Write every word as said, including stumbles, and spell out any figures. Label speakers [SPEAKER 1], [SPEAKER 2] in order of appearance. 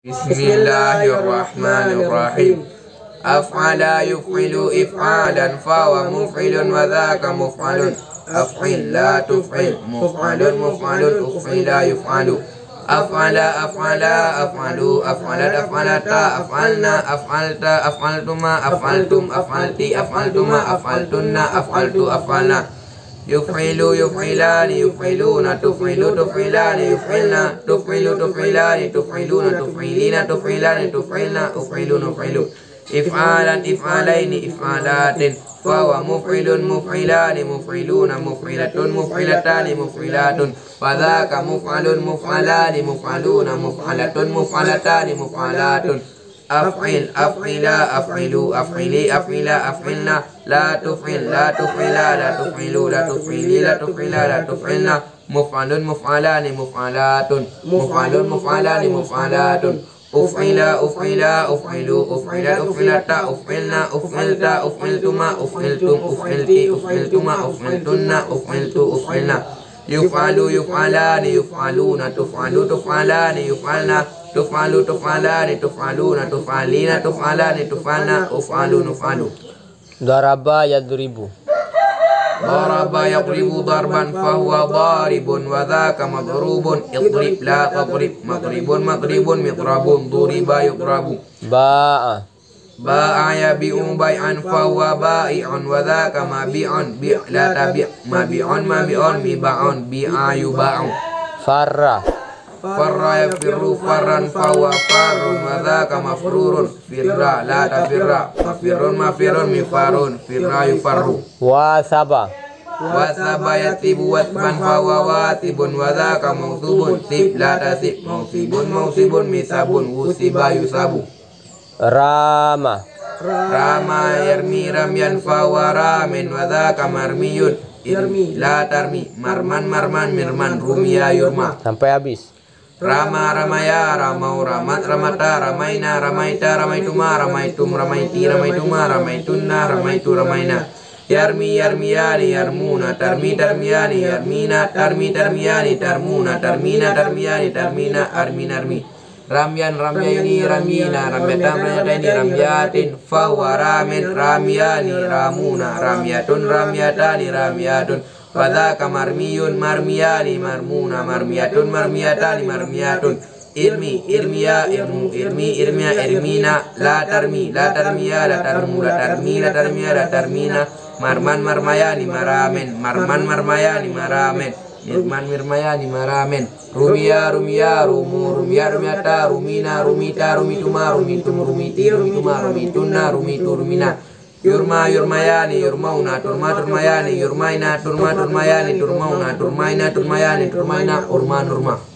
[SPEAKER 1] Bismillahirrahmanirrahim. Af'ala yuf'ilu if'alan fawa muf'ilun wa dhaka muf'alun. Af'il la tuf'il muf'alun muf'alun uf'ila yuf'alu. Af'ala af'ala af'alu af'alat af'alata af'alna af'alta af'altuma af'altum af'alti af'altuma af'altunna af'altu af'alna. Yuf'ilu yuf'ilani yuf'iluna tuf'ilu tuf'ilani yuf'ilna tuf'ilu tuf'ilani tuf'iluna tuf'ilina tuf'ilani tuf'ilna uf'ilun uf'ilu. If'alan if'alaini if'alatin fawa muf'ilun muf'ilani muf'iluna muf'ilatun muf'ilatani muf'ilatun wa dhaka muf'alun muf'alani muf'aluna muf'alatun muf'alatani muf'alatun. Af'il af'ila af'ilu af'ili af'ila af'ilna la tuf'il la tuf'ila la tuf'ilu la tuf'ili la tuf'ila la tuf'ilna muf'alun muf'alani muf'alatun muf'alun muf'alani muf'alatun. Uf'ila uf'ila uf'ilu uf'ilat uf'ilata uf'ilna uf'ilta uf'iltuma uf'iltum uf'ilti uf'iltuma uf'iltunna uf'iltu uf'ilna. Yuf'alu yuf'alani yuf'aluna tuf'alu tuf'alani yuf'alna tuf'alu tuf'alani tuf'aluna tuf'alina tuf'alani tuf'alna uf'alu nuf'alu.
[SPEAKER 2] Daraba yadribu.
[SPEAKER 1] Daraba yadribu darban fahuwa daribun wa dhaka madrubun. Idrib la tadrib madribun madribun midrabun duriba yudrabu.
[SPEAKER 2] Ba'a
[SPEAKER 1] Ba'a yabi'u bay'an fahuwa ba'i'un wa dhaka mabi'un bi' la tabi' mabi'un mabi'un miba'un bi'a yuba'u.
[SPEAKER 2] Farra
[SPEAKER 1] Farra yafirru farran fahuwa farrun wa dhaka mafrurun firra la tafirra mafirrun mafirrun mifarun firra yufarru.
[SPEAKER 2] Wasaba
[SPEAKER 1] Wasaba yatibu watban fahuwa watibun wa dhaka mausubun sib la tasib mausibun mausibun misabun wusiba yusabu.
[SPEAKER 2] Rama
[SPEAKER 1] Rama yarmi ramyan fahuwa ramin wa dhaka marmiyun irmi la tarmi marman marman mirman rumiya yurma.
[SPEAKER 2] sampai habis.
[SPEAKER 1] Rama ramaya ramau ramat ramata ramaina ramaita ramaituma ramaitum ramaiti ramaituma ramaitunna ramaitu ramaina. Yarmi yarmiyani yarmuna tarmi tarmiyani yarmina tarmi tarmiyani tarmuna tarmina tarmiyani tarmina armin armi. Ramyan ramyaini ramina ramyatam ramyataini ramyatin fahuwa ramin ramyani ramuna ramyatun ramyatani ramyatun wa dhaka marmiyun marmiyani marmuna marmiyatun marmiyatani marmiyatun. Irmi irmiya irmu irmi irmiya irmina la tarmi la tarmiya la tarmu la tarmi la tarmiya la tarmina marman marmayani maramen marman marmayani maramen mirman mirmayani maramen. Rumiya rumiya rumu rumiya rumiyata rumina rumita rumituma rumitum rumiti rumituma rumitunna rumitu rumina. Yurma yurmayani yurmauna turma turmayani yurmaina turma turmayani turmauna turmaina turmayani turmaina urma nurma.